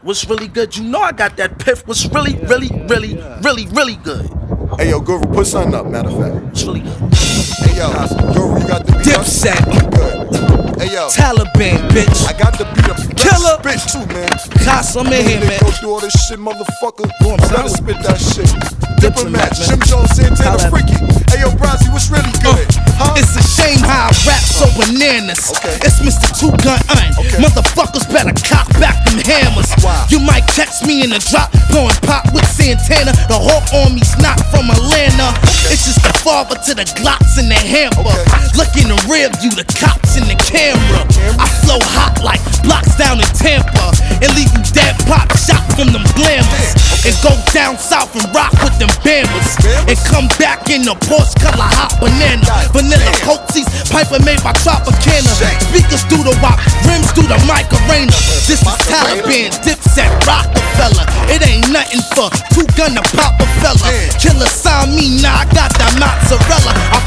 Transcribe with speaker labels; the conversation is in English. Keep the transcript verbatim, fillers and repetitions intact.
Speaker 1: What's really good? You know I got that piff. What's really,
Speaker 2: Yeah,
Speaker 1: really,
Speaker 2: yeah,
Speaker 1: really,
Speaker 2: yeah.
Speaker 1: really, really good?
Speaker 3: Hey yo, Guru, put something up, matter of fact.
Speaker 1: What's really good?
Speaker 3: Hey yo, Guru, you got the beat up?
Speaker 2: Dipset.
Speaker 3: Good. Hey yo,
Speaker 2: Taliban, bitch.
Speaker 3: I got the beat up.
Speaker 2: Killer.
Speaker 3: Bitch too, man.
Speaker 2: Cops, I'm in here, man.
Speaker 3: Go through all this shit, motherfucker.
Speaker 2: Go on,
Speaker 3: You gotta
Speaker 2: son.
Speaker 3: spit that shit. Diplomat,
Speaker 2: Diplomat, man.
Speaker 3: Jim Jones, Santana,
Speaker 2: Holla.
Speaker 3: Freaky. Hey yo, Bronzy, what's really good? Huh?
Speaker 2: It's a shame how I rap so bananas.
Speaker 3: Okay.
Speaker 2: It's Mister Two Gun Un.
Speaker 3: Okay.
Speaker 2: Motherfuckers better cock back them hammers.
Speaker 3: Wow.
Speaker 2: You might catch me in the drop, blowing pop with Santana. The whole army's not from Atlanta.
Speaker 3: Okay.
Speaker 2: It's just the father to the Glocks and the hamper.
Speaker 3: Okay.
Speaker 2: Look in the rear view, the cops in the camera. I flow hot like blocks down in Tampa and leave you dead pop shot from them glamours. And go down south and rock with them Bambas. And come back in the Porsche color hot banana. Vanilla coaties, piper made by Tropicana. Speakers through the wop, rims through the mic arena. This is Taliban, Dipset, Rockefeller. It ain't nothing for Two Gun to pop a fella. Killer sign me, now I got that mozzarella. I